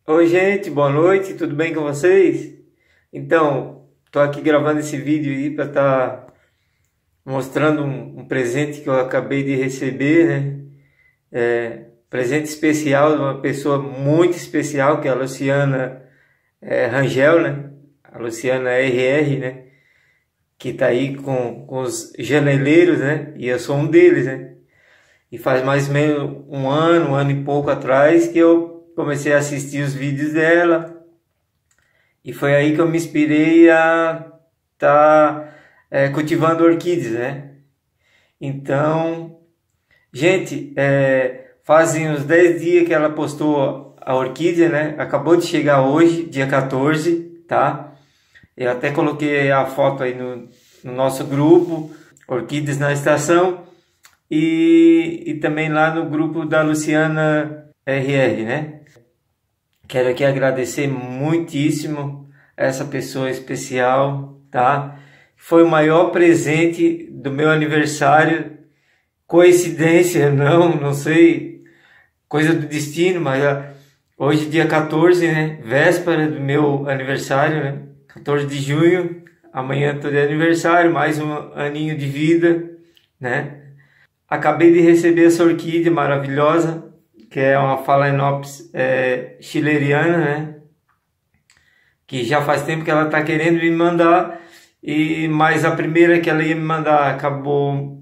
Oi gente, boa noite, tudo bem com vocês? Então, tô aqui gravando esse vídeo aí para estar mostrando um presente que eu acabei de receber, né? Presente especial de uma pessoa muito especial, que é a Luciana Rangel, né? A Luciana RR, né? Que tá aí com os janeleiros, né? E eu sou um deles, né? E faz mais ou menos um ano e pouco atrás que eu comecei a assistir os vídeos dela. E foi aí que eu me inspirei a estar cultivando orquídeas, né? Então, gente, fazem uns 10 dias que ela postou a orquídea, né? Acabou de chegar hoje, dia 14, tá? Eu até coloquei a foto aí no nosso grupo, Orquídeas na Estação, e também lá no grupo da Luciana RR, né? Quero aqui agradecer muitíssimo essa pessoa especial, tá? Foi o maior presente do meu aniversário. Coincidência, não sei, coisa do destino, mas hoje dia 14, né? Véspera do meu aniversário, né? 14 de junho, amanhã tô de aniversário, mais um aninho de vida, né? Acabei de receber essa orquídea maravilhosa, que é uma Phalaenopsis schilleriana, né? Que já faz tempo que ela está querendo me mandar, mas a primeira que ela ia me mandar acabou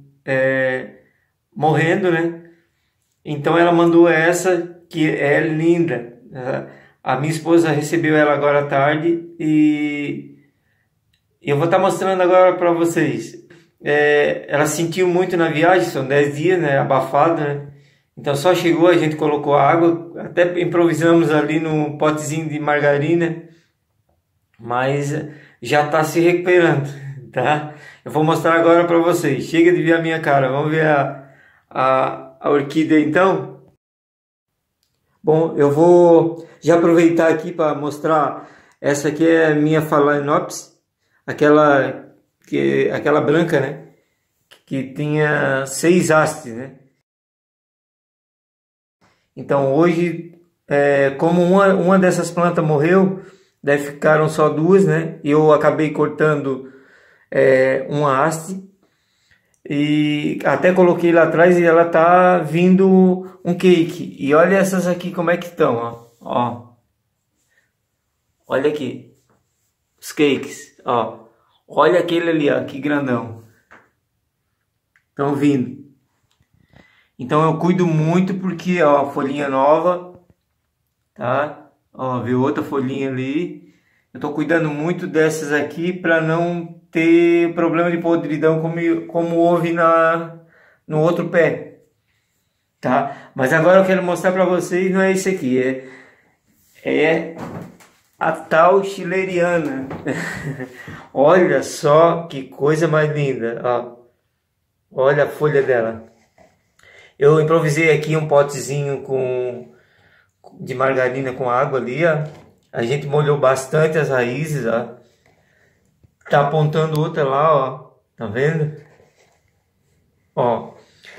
morrendo, né? Então ela mandou essa, que é linda. A minha esposa recebeu ela agora à tarde e eu vou estar mostrando agora para vocês. Ela sentiu muito na viagem, são 10 dias, né? Abafada, né? Então só chegou, a gente colocou água, até improvisamos ali no potezinho de margarina, mas já está se recuperando, tá? Eu vou mostrar agora para vocês. Chega de ver a minha cara, vamos ver a orquídea então? Bom, eu vou já aproveitar aqui para mostrar. Essa aqui é a minha Phalaenopsis, aquela branca, né? Que tinha 6 hastes, né? Então hoje, como uma dessas plantas morreu, daí ficaram só 2, né? E eu acabei cortando uma haste e até coloquei lá atrás e ela tá vindo um cake. E olha essas aqui como é que estão, ó. Olha aqui, os cakes, ó. Olha aquele ali, ó, que grandão. Estão vindo. Então eu cuido muito porque, ó, folhinha nova, tá? Ó, viu outra folhinha ali. Eu tô cuidando muito dessas aqui para não ter problema de podridão como houve no outro pé, tá? Mas agora eu quero mostrar para vocês, não é isso aqui, é a tal schilleriana. Olha só que coisa mais linda, ó. Olha a folha dela. Eu improvisei aqui um potezinho de margarina com água ali, ó. A gente molhou bastante as raízes, ó. Tá apontando outra lá, ó. Tá vendo? Ó.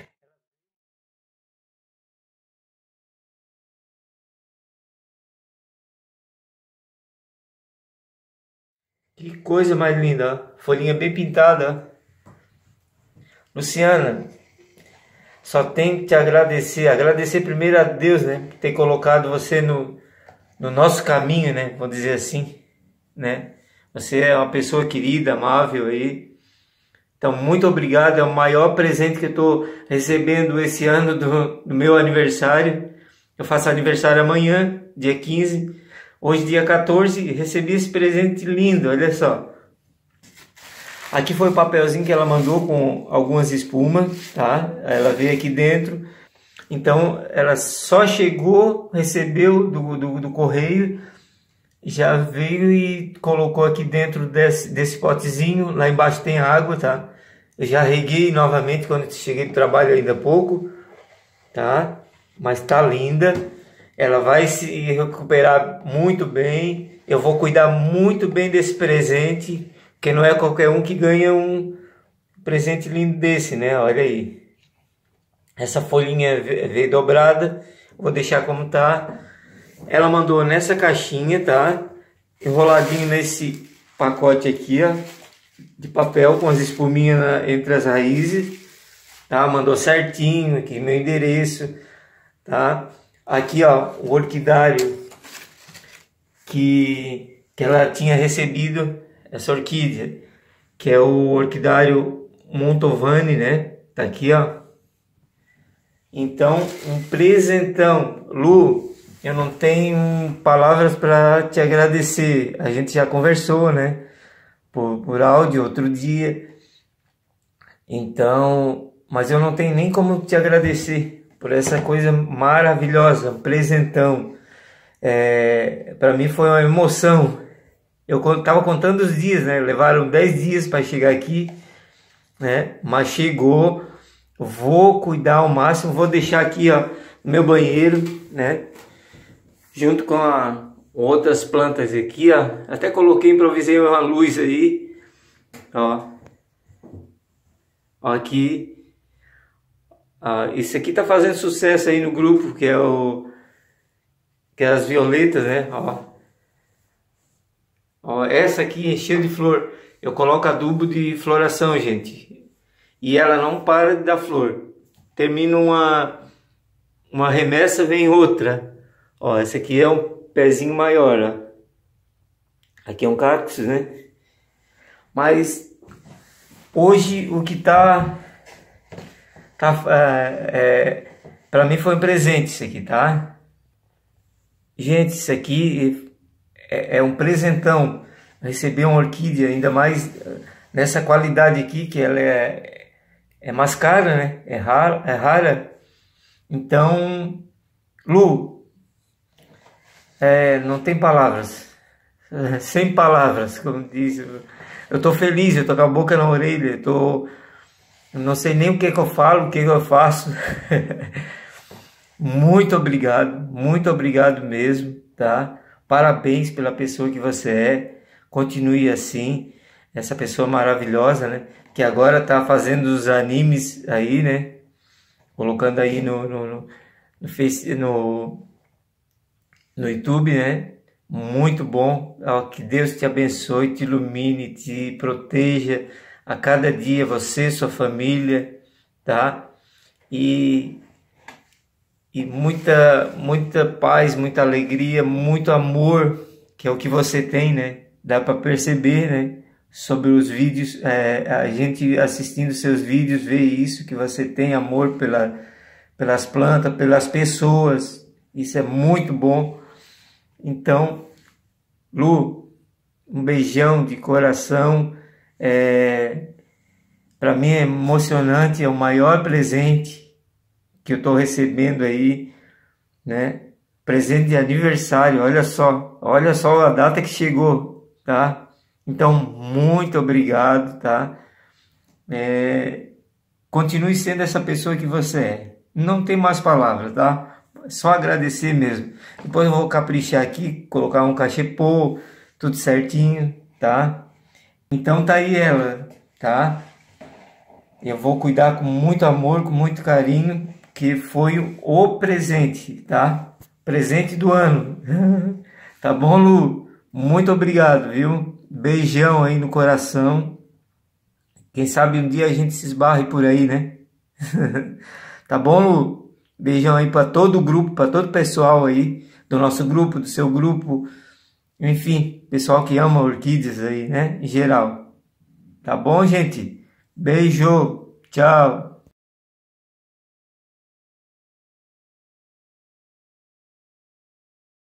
Que coisa mais linda, ó. Folhinha bem pintada, ó. Luciana, só tenho que te agradecer. Agradecer primeiro a Deus, né? Por ter colocado você no nosso caminho, né? Vou dizer assim, né? Você é uma pessoa querida, amável aí. Então, muito obrigado. É o maior presente que eu estou recebendo esse ano do meu aniversário. Eu faço aniversário amanhã, dia 15. Hoje, dia 14, recebi esse presente lindo, olha só. Aqui foi o papelzinho que ela mandou com algumas espumas, tá? Ela veio aqui dentro. Então, ela só chegou, recebeu do correio, já veio e colocou aqui dentro desse potezinho. Lá embaixo tem água, tá? Eu já reguei novamente quando cheguei do trabalho ainda há pouco, tá? Mas tá linda. Ela vai se recuperar muito bem. Eu vou cuidar muito bem desse presente, porque não é qualquer um que ganha um presente lindo desse, né? Olha aí. Essa folhinha veio dobrada. Vou deixar como tá. ela mandou nessa caixinha, tá? Enroladinho nesse pacote aqui, ó, de papel com as espuminhas entre as raízes, tá? Mandou certinho aqui meu endereço, tá? Aqui, ó, o orquidário que ela tinha recebido, essa orquídea, que é o orquidário Montovani, né? Tá aqui, ó. Então, um presentão. Lu, eu não tenho palavras para te agradecer. A gente já conversou, né? Por áudio outro dia. Então, mas eu não tenho nem como te agradecer por essa coisa maravilhosa, um presentão. Para mim foi uma emoção. Eu estava contando os dias, né? Levaram 10 dias para chegar aqui, né? Mas chegou. Vou cuidar ao máximo. Vou deixar aqui, ó, no meu banheiro, né? Junto com outras plantas aqui, ó. Até coloquei, improvisei uma luz aí, ó. Ó, aqui. Isso aqui tá fazendo sucesso aí no grupo, que é as violetas, né? Ó, essa aqui encheu de flor. Eu coloco adubo de floração, gente. E ela não para de dar flor. Termina uma remessa, vem outra. Ó, essa aqui é um pezinho maior, ó. Aqui é um cactus, né? Mas hoje o que para mim foi um presente isso aqui, tá? Gente, isso aqui é um presentão. Receber uma orquídea, ainda mais nessa qualidade aqui, que ela é mais cara, né? É rara. Então, Lu, não tem palavras. Sem palavras, como diz. Eu tô feliz, eu tô com a boca na orelha, eu não sei nem o que eu falo, o que eu faço. Muito obrigado mesmo, tá? Parabéns pela pessoa que você é. Continue assim, essa pessoa maravilhosa, né? Que agora tá fazendo os animes aí, né? Colocando aí no YouTube, né? Muito bom. Que Deus te abençoe, te ilumine, te proteja a cada dia, você, sua família, tá? E muita paz, muita alegria, muito amor, que é o que você tem, né? Dá para perceber, né? Sobre os vídeos, a gente assistindo seus vídeos vê isso, que você tem amor pelas plantas, pelas pessoas. Isso é muito bom. Então, Lu, um beijão de coração. Para mim é emocionante, é o maior presente que eu estou recebendo aí, né? Presente de aniversário, olha só a data que chegou, tá? Então, muito obrigado, tá? Continue sendo essa pessoa que você é. Não tem mais palavras, tá? Só agradecer mesmo. Depois eu vou caprichar aqui, colocar um cachepô, tudo certinho, tá? Então tá aí ela, tá? Eu vou cuidar com muito amor, com muito carinho, que foi o presente, tá? Presente do ano. Tá bom, Lu? Muito obrigado, viu? Beijão aí no coração. Quem sabe um dia a gente se esbarre por aí, né? Tá bom, Lu? Beijão aí para todo o grupo, para todo o pessoal aí, do nosso grupo, do seu grupo. Enfim, pessoal que ama orquídeas aí, né? Em geral. Tá bom, gente? Beijo. Tchau.